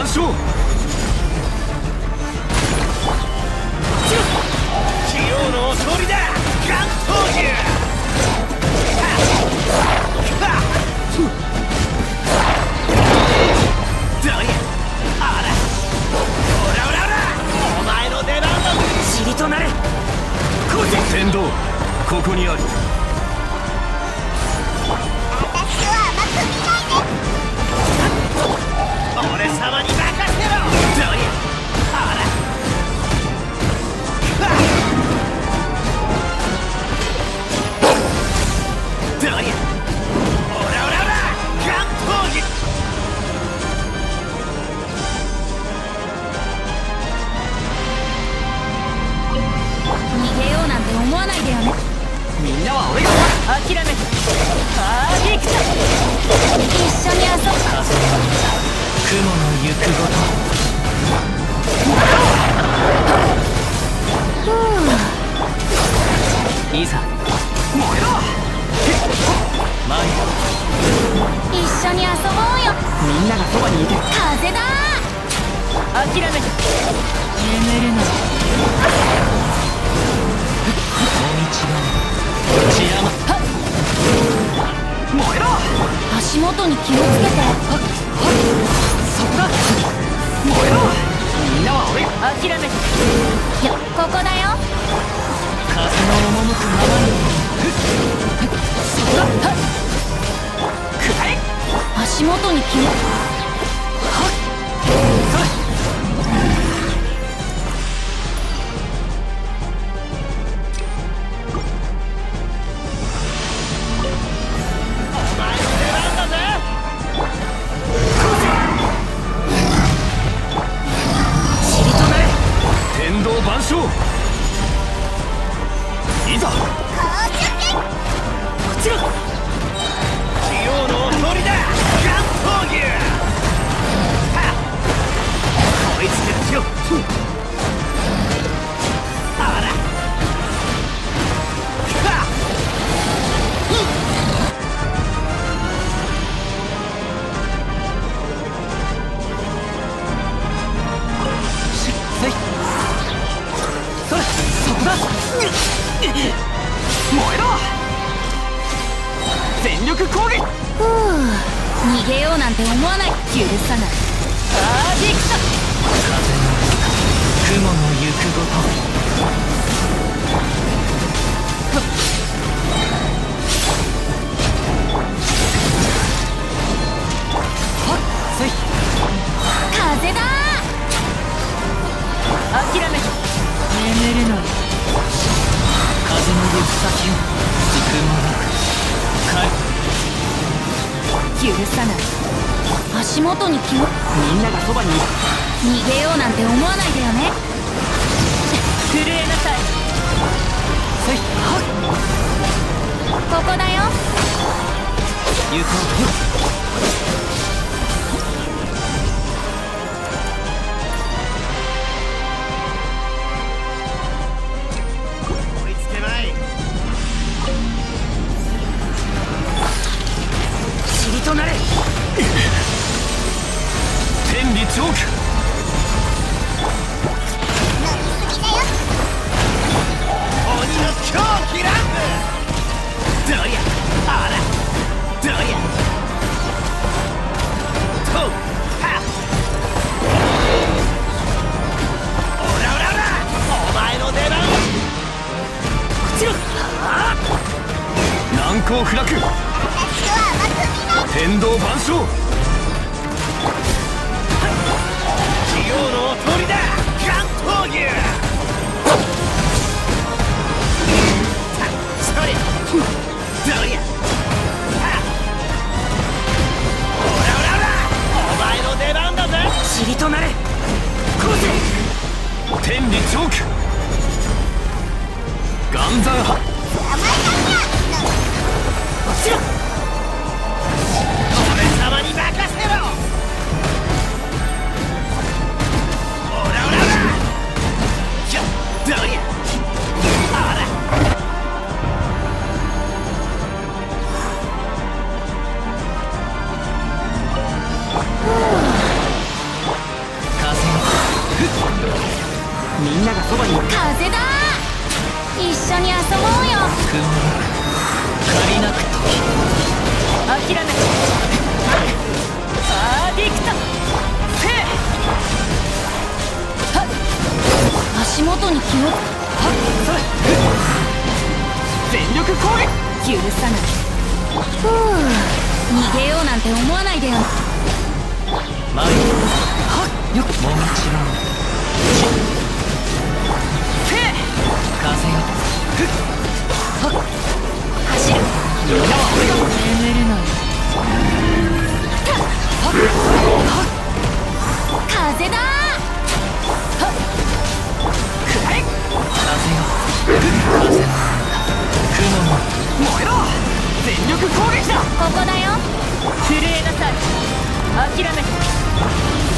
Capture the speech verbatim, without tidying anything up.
唱。器用の通りだ。関東牛。どうや。あら。オラオラオラ。お前の出番だ。塵となれ。こうぜ。天道、ここにある。私は甘く見ないで。俺様に任せろ。どうや。あら。どうや。オラオラオラ。関東牛。 逃げようなんて思わないでよね。 みんなは俺が諦めて。ああ、行くぞ。 一緒に遊ぶ。 雲の行くごと。いざ燃えろ。マリオ、 一緒に遊ぼうよ。 みんながそばにいて。 風だ。 諦めて。眠るの。もみちが血山。燃えろ。 足元に気をつけて。 そこだ。燃えろ。みんなは俺が諦めて。 よ、ここだよ。 風の赴くままに。そこだ。くらえ。 足元に気を。 はっ。それ。お前の出番だぜ。塵となれ。天道万象。いざ。こちら。器用の鳥だ。関東牛。追いつける気を。あら。しっせい。それ、そこだ。燃えろ。全力攻撃。 ふう、逃げようなんて思わない。許さない。 アーディクト。風の雲の行くごと。はっせい。 風だ。 諦めて。眠るのに。風の行く先を雲なく。 許さない。足元に気を。 みんながそばにいる。 逃げようなんて思わないでよね。 震えなさい。せい。はっ。 ここだよ。 行こう。追いつけない。塵となれ。天理チョーク。鬼の狂気乱舞。どうや。あら。どうや。とはっ。オラオラオラ。お前の出番。こちら。はっ。難攻不落。天道万象。器用の鳥だ。関東牛。それ。どうや。オラオラオラ。お前の出番だぜ。塵となれ。こうぜ。天理チョーク。岩山派。こちら。俺様に任せろ。オラオラオラ。よっ。どうや。あら。 そばに。 風だー、一緒に遊ぼうよ。 雲借りなくと諦めアーディクトせえ。はっ、足元に気を。はっ、 それ全力攻撃。 許さない。ふう、逃げようなんて思わないでよ。 前にはっよっ、もみちろんせえ。風よふっはっ、 走る。 みんなは俺が眠るのよ。たっはっはっ、 風だー。はっ、 くらえ。風よふっ、風の雲も燃えろ。全力攻撃だ。 ここだよ。 震えなさい。諦めて